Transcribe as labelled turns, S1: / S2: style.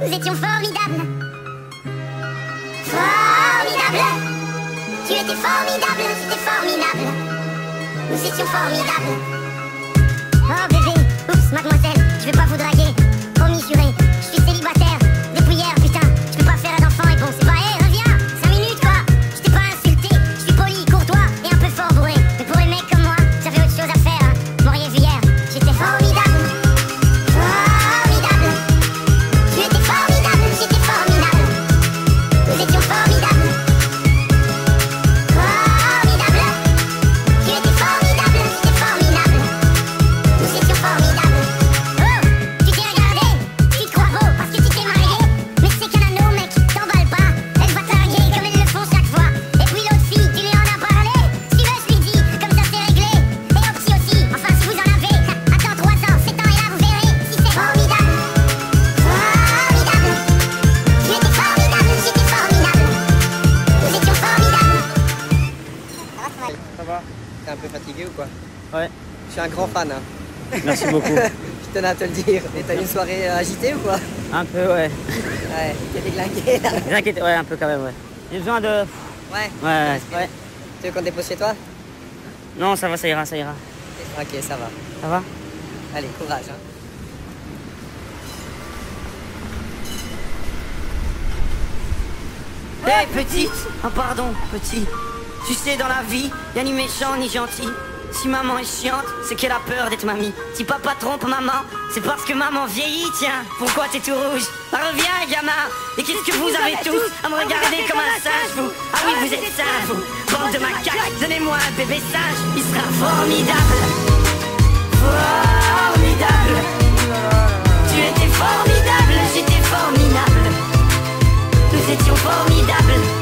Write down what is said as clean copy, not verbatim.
S1: Nous étions formidables. Formidable. Tu étais formidable, c'était formidable. Nous étions formidables. Oh bébé, oups, mademoiselle, je vais pas vous draguer. Promis juré, je suis célibataire. Depuis hier, putain, je peux pas faire d'enfant et bon, c'est pas, hé, reviens, 5 minutes quoi. Je t'ai pas insulté, je suis poli, courtois et un peu fort bourré. Mais pour les mecs comme moi, j'avais autre chose à faire, hein. Vous m'auriez vu hier, j'étais formidable. Formidable. Tu étais formidable, j'étais formidable. Nous étions formidables. Formidable. Tu étais formidable, j'étais formidable. Nous étions formidables. Oh, tu t'es regardé, tu te crois beau parce que tu t'es marié. Mais c'est qu'un anneau, mec, t'emballe pas. Elle va t'arguer comme elles le font chaque fois. Et puis l'autre fille, tu lui en as parlé. Si tu veux, je lui dis, comme ça c'est réglé. Et au petit aussi, enfin si vous en avez. Attends 3 ans, 7 ans et là vous verrez si c'est formidable. Formidable. Tu étais formidable, j'étais formidable. Nous étions formidables.
S2: Ça va? T'es un peu fatigué ou quoi?
S3: Ouais.
S2: Je suis un grand fan. Hein.
S3: Merci beaucoup.
S2: Je tenais à te le dire. Et t'as eu une soirée agitée ou quoi?
S3: Un peu, ouais.
S2: Ouais, t'es déglingué là.
S3: T'inquiète, ouais, un peu quand même, ouais. J'ai besoin de...
S2: Ouais.
S3: Ouais.
S2: Tu veux qu'on te dépose chez toi?
S3: Non, ça va, ça ira, ça ira.
S2: Ok, ça va.
S3: Ça va?
S2: Allez, courage. Hein.
S4: Hé petite, oh pardon petit, tu sais dans la vie, y'a ni méchant ni gentil. Si maman est chiante, c'est qu'elle a peur d'être mamie. Si papa trompe maman, c'est parce que maman vieillit, tiens. Pourquoi t'es tout rouge? Bah reviens gamin. Et qu'est-ce que vous avez tous à me regarder comme un singe vous? Ah oui vous êtes singe vous, bande de macaques. Donnez-moi un bébé singe, il sera formidable. Formidable. Tu étais formidable, j'étais formidable. Nous étions formidables.